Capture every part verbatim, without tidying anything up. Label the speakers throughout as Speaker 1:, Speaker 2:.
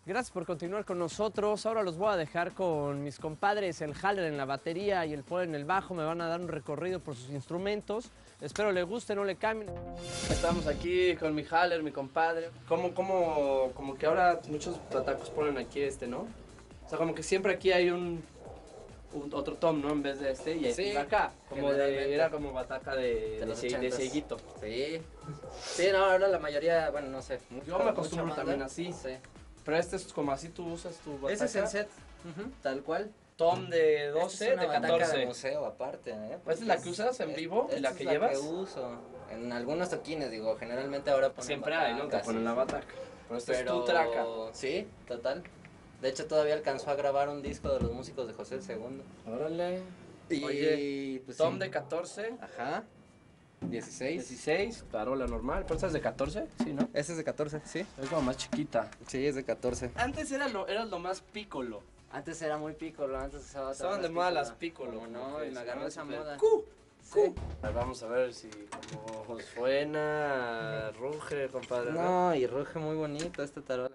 Speaker 1: Gracias por continuar con nosotros. Ahora los voy a dejar con mis compadres, el Haller en la batería y el Paul en el bajo. Me van a dar un recorrido por sus instrumentos. Espero le guste, no le cambien. Estamos aquí con mi Haller, mi compadre. Como, como, como que ahora muchos batacos ponen aquí este, ¿no? O sea, como que siempre aquí hay un, un otro tom, ¿no? En vez de este y,
Speaker 2: Sí,
Speaker 1: y acá. Como de, era como bataca de,
Speaker 2: de los
Speaker 1: de, de cieguito.
Speaker 2: Sí. Sí, no, ahora la mayoría, bueno, no sé.
Speaker 1: Yo me acostumbro también así.
Speaker 2: Sí.
Speaker 1: Pero este es como así tú usas tu bataca.
Speaker 2: Ese es el set, uh-huh, tal cual.
Speaker 1: Tom de doce,
Speaker 2: Esta es una
Speaker 1: de
Speaker 2: bataca
Speaker 1: catorce.
Speaker 2: de museo aparte, ¿eh?
Speaker 1: ¿Esta es la que usas en vivo y la que
Speaker 2: es
Speaker 1: llevas?
Speaker 2: La que uso. En algunos toquines, digo, generalmente ahora ponen
Speaker 1: Siempre hay, ¿no? Te ponen la bataca. Pero esta
Speaker 2: Pero...
Speaker 1: es tu traca.
Speaker 2: Sí, total. De hecho, todavía alcanzó a grabar un disco de los músicos de José el segundo.
Speaker 1: Órale.
Speaker 2: Y,
Speaker 1: Oye,
Speaker 2: pues,
Speaker 1: Tom
Speaker 2: sí.
Speaker 1: de catorce.
Speaker 2: Ajá. dieciséis.
Speaker 1: dieciséis, claro, la normal. ¿Pero esta es de catorce? Sí, ¿no?
Speaker 2: Ese es de catorce, sí.
Speaker 1: Es como más chiquita.
Speaker 2: Sí, es de catorce.
Speaker 1: Antes era lo, era lo más pícolo.
Speaker 2: Antes era muy pícolo, antes usaba
Speaker 1: Estaban de moda las pícolo.
Speaker 2: ¿Cómo no? Y me agarró esa moda.
Speaker 1: ¡Cu!
Speaker 2: Sí.
Speaker 1: A ver, vamos a ver si como suena, ruge, compadre.
Speaker 2: No, y ruge muy bonito esta tarola.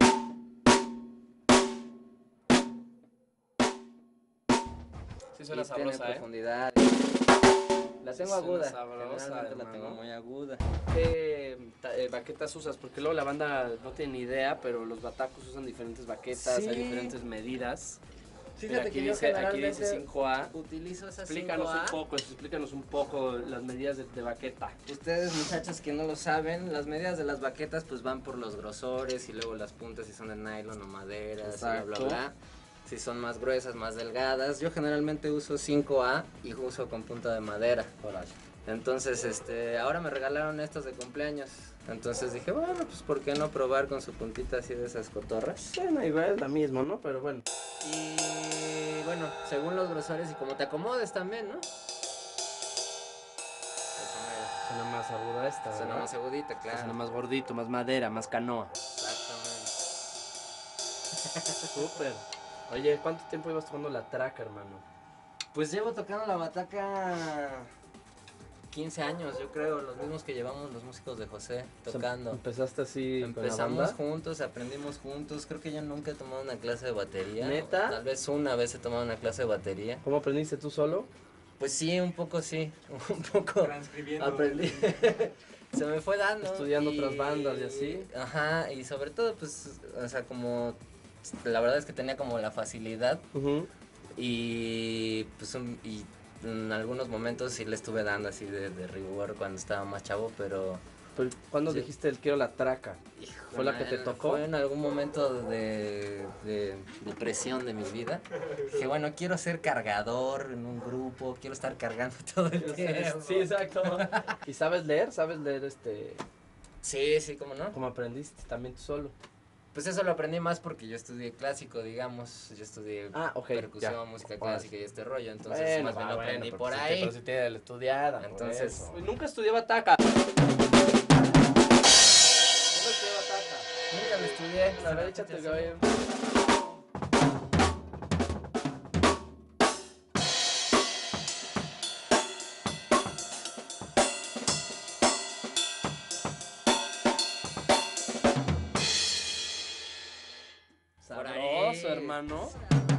Speaker 1: Sí suena
Speaker 2: Y tiene
Speaker 1: sabrosa, ¿eh?
Speaker 2: profundidad. La tengo
Speaker 1: Suena
Speaker 2: aguda.
Speaker 1: sabrosa,
Speaker 2: Generalmente la
Speaker 1: hermano.
Speaker 2: tengo muy aguda.
Speaker 1: ¿Qué ta- eh, baquetas usas? Porque luego la banda no tiene ni idea, pero los batacos usan diferentes baquetas,
Speaker 2: Sí.
Speaker 1: hay diferentes medidas. Mira,
Speaker 2: Fíjate
Speaker 1: aquí
Speaker 2: que yo
Speaker 1: dice, aquí
Speaker 2: generalmente
Speaker 1: dice cinco A.
Speaker 2: utilizo esa
Speaker 1: Explícanos
Speaker 2: cinco A.
Speaker 1: un poco, explícanos un poco las medidas de, de baqueta.
Speaker 2: Ustedes muchachos que no lo saben, las medidas de las baquetas pues van por los grosores y luego las puntas si son de nylon o madera, y bla bla
Speaker 1: Exacto.
Speaker 2: bla. Si son más gruesas, más delgadas. Yo generalmente uso cinco A y uso con punta de madera. Entonces, este, ahora me regalaron estos de cumpleaños. Entonces dije, bueno, pues ¿por qué no probar con su puntita así de esas cotorras?
Speaker 1: Bueno, igual es la misma, ¿no? Pero bueno.
Speaker 2: Y bueno, según los grosores y como te acomodes también, ¿no? Eso
Speaker 1: Suena más aguda esta,
Speaker 2: me- Suena
Speaker 1: ¿verdad?
Speaker 2: más agudita, claro.
Speaker 1: Suena más gordito, más madera, más canoa.
Speaker 2: Exactamente.
Speaker 1: Súper. Oye, ¿cuánto tiempo ibas tomando la traca, hermano?
Speaker 2: Pues llevo tocando la bataca quince años, yo creo, los mismos que llevamos los músicos de José tocando.
Speaker 1: ¿Empezaste así con la
Speaker 2: Empezamos
Speaker 1: banda?
Speaker 2: juntos, aprendimos juntos. Creo que yo nunca he tomado una clase de batería.
Speaker 1: ¿Neta?
Speaker 2: O tal vez una vez he tomado una clase de batería.
Speaker 1: ¿Cómo aprendiste tú solo?
Speaker 2: Pues sí, un poco sí, un poco
Speaker 3: Transcribiendo.
Speaker 2: aprendí. Se me fue dando.
Speaker 1: Estudiando otras bandas y así.
Speaker 2: Ajá, y sobre todo, pues, o sea, como, la verdad es que tenía como la facilidad
Speaker 1: Uh-huh.
Speaker 2: y, pues, un- y en algunos momentos sí le estuve dando así de, de rigor cuando estaba más chavo, pero...
Speaker 1: Pero, ¿cuándo
Speaker 2: Sí.
Speaker 1: dijiste el quiero la traca? ¿Fue la que te
Speaker 2: en-
Speaker 1: tocó?
Speaker 2: Fue en algún momento de, de depresión de mi vida. Dije, bueno, quiero ser cargador en un grupo, quiero estar cargando todo el tiempo.
Speaker 1: Sí, exacto. ¿Y sabes leer? ¿Sabes leer este?
Speaker 2: Sí, sí, ¿cómo no?
Speaker 1: ¿Cómo aprendiste? También tú solo.
Speaker 2: Pues eso lo aprendí más porque yo estudié clásico, digamos. Yo estudié
Speaker 1: Ah, ok,
Speaker 2: percusión,
Speaker 1: ya.
Speaker 2: música
Speaker 1: Órale.
Speaker 2: clásica y este rollo. Entonces,
Speaker 1: Bueno,
Speaker 2: más bien
Speaker 1: va,
Speaker 2: lo
Speaker 1: bueno,
Speaker 2: aprendí
Speaker 1: pero
Speaker 2: por
Speaker 1: sí te-
Speaker 2: ahí.
Speaker 1: Pero sí tiene la estudiada. por
Speaker 2: Entonces-
Speaker 1: eso. Pues nunca estudié bataca. Nunca estudié bataca.
Speaker 2: Nunca lo estudié.
Speaker 1: A ver, échate el cabello.
Speaker 2: Por ahí.
Speaker 1: Sabroso, hermano.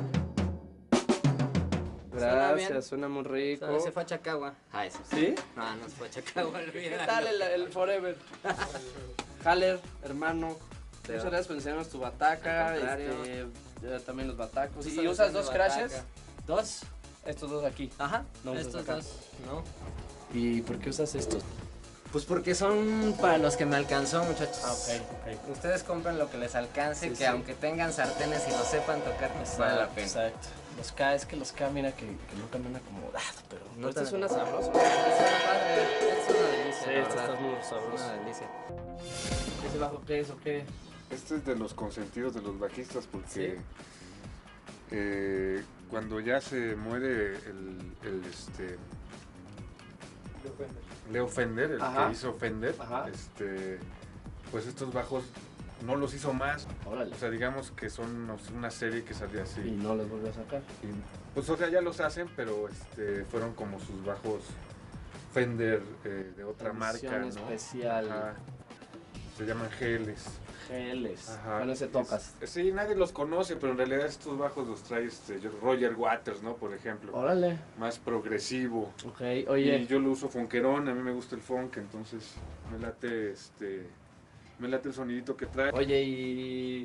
Speaker 2: Suena bien.
Speaker 1: Gracias, suena muy rico.
Speaker 2: No, ese fue a Chacagua. Ah, ese.
Speaker 1: ¿Sí?
Speaker 2: No, no se fue a Chacagua,
Speaker 1: ¿Qué
Speaker 2: olvídalo.
Speaker 1: tal el, el Forever? Haller, hermano.
Speaker 2: Te
Speaker 1: Muchas
Speaker 2: va.
Speaker 1: gracias por enseñarnos tu bataca,
Speaker 2: Al contrario.
Speaker 1: este, ya también los batacos.
Speaker 2: Sí,
Speaker 1: ¿Y
Speaker 2: solo
Speaker 1: usas
Speaker 2: son de
Speaker 1: dos
Speaker 2: bataca.
Speaker 1: crashes?
Speaker 2: ¿Dos?
Speaker 1: Estos dos aquí.
Speaker 2: Ajá,
Speaker 1: No usas
Speaker 2: estos
Speaker 1: acá.
Speaker 2: dos, ¿no?
Speaker 1: ¿Y por qué usas estos?
Speaker 2: Pues porque son para los que me alcanzó, muchachos.
Speaker 1: Ah, ok, ok.
Speaker 2: Ustedes compren lo que les alcance,
Speaker 1: Sí,
Speaker 2: que
Speaker 1: sí.
Speaker 2: aunque tengan sartenes y lo sepan tocar, pues vale la pena.
Speaker 1: Exacto. Los K, es que los K, mira que, que nunca me han acomodado, pero
Speaker 2: No
Speaker 1: este
Speaker 2: tan
Speaker 1: suena
Speaker 2: acomodado.
Speaker 1: sabroso.
Speaker 2: Suena padre, es una delicia.
Speaker 1: Sí,
Speaker 2: la
Speaker 1: este
Speaker 2: verdad.
Speaker 1: está muy
Speaker 2: Es
Speaker 1: sabroso.
Speaker 2: una delicia.
Speaker 1: ¿Ese bajo qué es o qué?
Speaker 3: Este es de los consentidos de los bajistas porque
Speaker 1: ¿Sí?
Speaker 3: eh, cuando ya se muere el, el, este Leo Fender, el
Speaker 1: Ajá.
Speaker 3: que hizo Fender,
Speaker 1: Ajá.
Speaker 3: este, pues estos bajos no los hizo más.
Speaker 1: Órale.
Speaker 3: O sea, digamos que son no sé, una serie que salía así.
Speaker 1: Y no los volvió a sacar.
Speaker 3: Y, pues o sea, ya los hacen, pero este, fueron como sus bajos Fender eh, de otra marca,
Speaker 1: Edición
Speaker 3: ¿no?
Speaker 1: especial.
Speaker 3: Ajá. Se llaman geles.
Speaker 1: Geles.
Speaker 3: Ajá.
Speaker 1: Con ese tocas.
Speaker 3: Es- sí, nadie los conoce, pero en realidad estos bajos los trae este, yo- Roger Waters, ¿no? Por ejemplo.
Speaker 1: Órale.
Speaker 3: Más progresivo.
Speaker 1: Ok, oye.
Speaker 3: Y yo lo uso funkerón, a mí me gusta el funk, entonces me late este me late el sonidito que trae.
Speaker 1: Oye, y...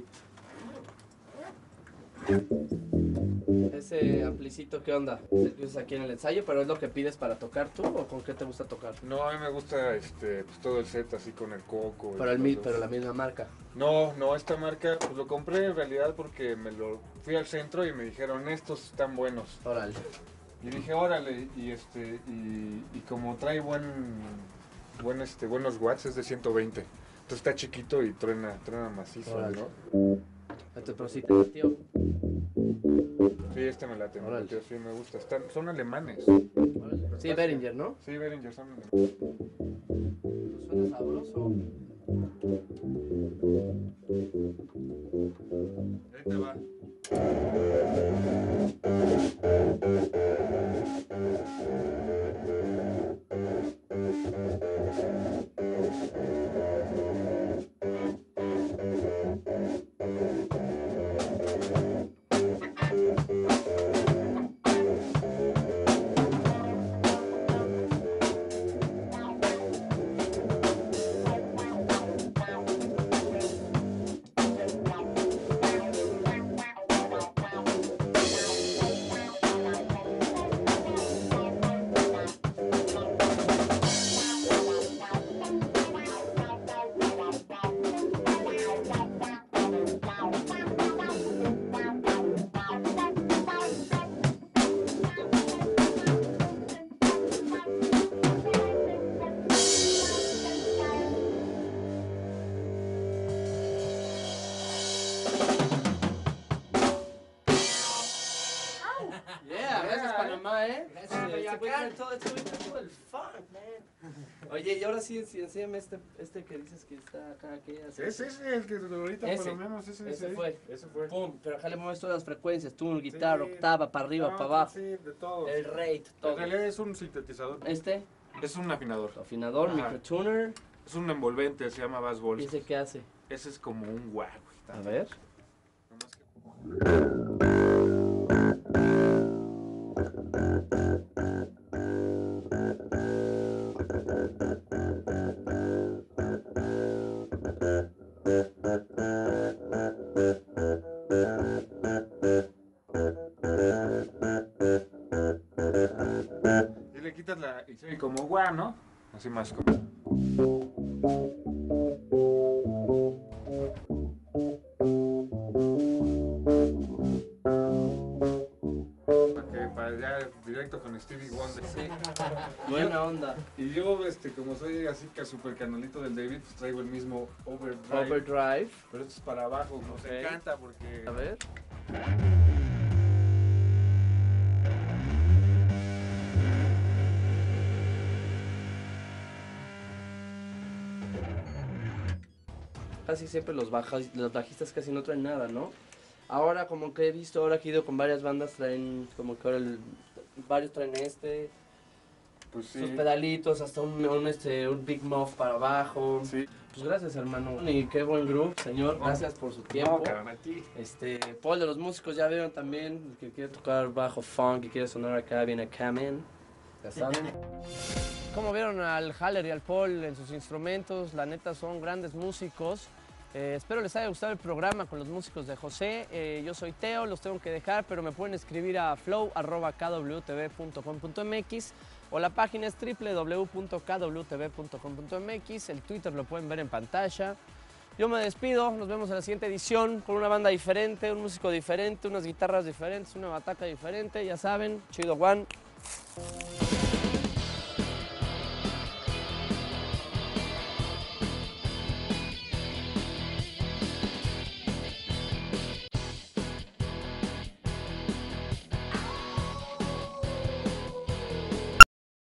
Speaker 1: ese amplicito, ¿qué onda? ¿El que usas aquí en el ensayo? ¿Pero es lo que pides para tocar tú o con qué te gusta tocar?
Speaker 3: No, a mí me gusta este pues, todo el set así con el coco. y
Speaker 1: Pero, el,
Speaker 3: todo
Speaker 1: mi-
Speaker 3: eso.
Speaker 1: pero la misma marca.
Speaker 3: No, no, esta marca pues lo compré en realidad porque me lo fui al centro y me dijeron estos están buenos.
Speaker 1: Órale.
Speaker 3: Y dije, órale, y este y, y como trae buen buen este buenos watts, es de ciento veinte. Entonces está chiquito y truena, truena macizo,
Speaker 1: Órale.
Speaker 3: ¿no?
Speaker 1: Este, pero sí te latió.
Speaker 3: Sí, este me late, me
Speaker 1: Órale.
Speaker 3: late, sí me gusta. Están, son alemanes.
Speaker 1: Órale. Sí, Behringer, ¿no?
Speaker 3: Sí, Behringer son alemanes.
Speaker 1: Pues suena sabroso.
Speaker 3: Ahí te va.
Speaker 1: Yeah, gracias Panamá, ¿eh?
Speaker 2: Gracias,
Speaker 1: Este güey
Speaker 2: Coyoacán.
Speaker 1: trae todo, este güey trae todo el funk, man. Oye, y ahora sí, sí, enséñame este, este que dices que está acá, que hace.
Speaker 3: Es ese el que ahorita
Speaker 1: Ese.
Speaker 3: por lo menos ese,
Speaker 1: Ese
Speaker 3: ese
Speaker 1: fue.
Speaker 3: Ese fue.
Speaker 1: Pum, pero acá le mueves todas las frecuencias, tú, guitarra,
Speaker 3: Sí.
Speaker 1: octava, para arriba,
Speaker 3: No,
Speaker 1: para abajo,
Speaker 3: Sí, de todo.
Speaker 1: el rate,
Speaker 3: En
Speaker 1: todo.
Speaker 3: realidad es un sintetizador.
Speaker 1: Este,
Speaker 3: Es un afinador.
Speaker 1: afinador,
Speaker 3: Ajá.
Speaker 1: microtuner,
Speaker 3: Es un envolvente, se llama Bass
Speaker 1: ¿y
Speaker 3: Balls.
Speaker 1: ese qué hace?
Speaker 3: Ese es como un guau.
Speaker 1: A ver.
Speaker 3: Y le quitas la. Y se oye como guau, ¿no? Así más como. Para que para allá directo con Stevie Wonder.
Speaker 1: Sí. Buena onda.
Speaker 3: Y yo, este, como soy así que super canalito del David, pues traigo el mismo overdrive.
Speaker 1: Overdrive.
Speaker 3: Pero esto es para abajo, nos
Speaker 1: Ok.
Speaker 3: encanta porque.
Speaker 1: A ver. Casi siempre los, bajas, los bajistas casi no traen nada, ¿no? Ahora como que he visto, ahora que he ido con varias bandas, traen como que ahora el- varios traen este,
Speaker 3: Pues sí.
Speaker 1: sus pedalitos, hasta un, un, este, un Big Muff para abajo.
Speaker 3: Sí.
Speaker 1: Pues gracias, hermano. Y qué buen grupo, señor. Gracias por su tiempo.
Speaker 3: No, cabrón, a ti.
Speaker 1: Este, Paul de los músicos ya vieron también, el que quiere tocar bajo funk, que quiere sonar acá, viene acá, man. Ya saben. Como vieron al Haller y al Paul en sus instrumentos, la neta son grandes músicos. Eh, espero les haya gustado el programa con los músicos de José. Eh, yo soy Teo, los tengo que dejar, pero me pueden escribir a flow arroba k w t v punto com punto m x o la página es w w w punto k w t v punto com punto m x. El Twitter lo pueden ver en pantalla. Yo me despido, nos vemos en la siguiente edición con una banda diferente, un músico diferente, unas guitarras diferentes, una bataca diferente, ya saben, chido Juan.